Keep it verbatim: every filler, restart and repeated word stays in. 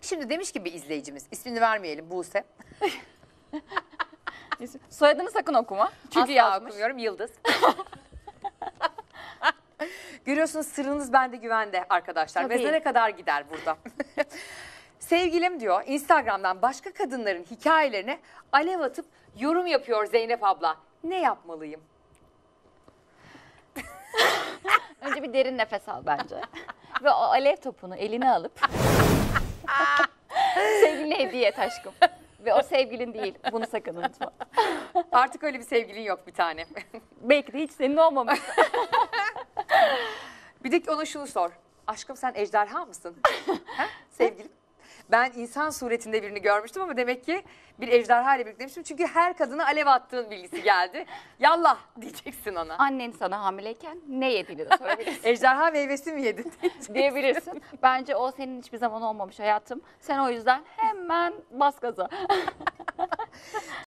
Şimdi demiş ki bir izleyicimiz, ismini vermeyelim, Buse. Soyadını sakın okuma. Çünkü Asla yazmış. okumuyorum, Yıldız. Görüyorsunuz, sırrınız bende güvende arkadaşlar. Tabii. Mezara kadar gider burada. Sevgilim diyor, Instagram'dan başka kadınların hikayelerine alev atıp yorum yapıyor Zeynep abla. Ne yapmalıyım? Önce bir derin nefes al bence. Ve o alev topunu eline alıp sevgiline hediye et aşkım. Ve o sevgilin değil. Bunu sakın unutma. Artık öyle bir sevgilin yok bir tane. Belki de hiç senin olmamış. Bir de ona şunu sor. Aşkım sen ejderha mısın? Ha? Sevgilim. Ben insan suretinde birini görmüştüm ama demek ki bir ejderha ile birlikteymişim. Çünkü her kadına alev attığın bilgisi geldi. Yallah diyeceksin ona. Annen sana hamileyken ne yediğini de sorabilirsin. Ejderha meyvesi mi yedin Diyebilirsin. Bence o senin hiçbir zaman olmamış hayatım. Sen o yüzden hemen bas gaza.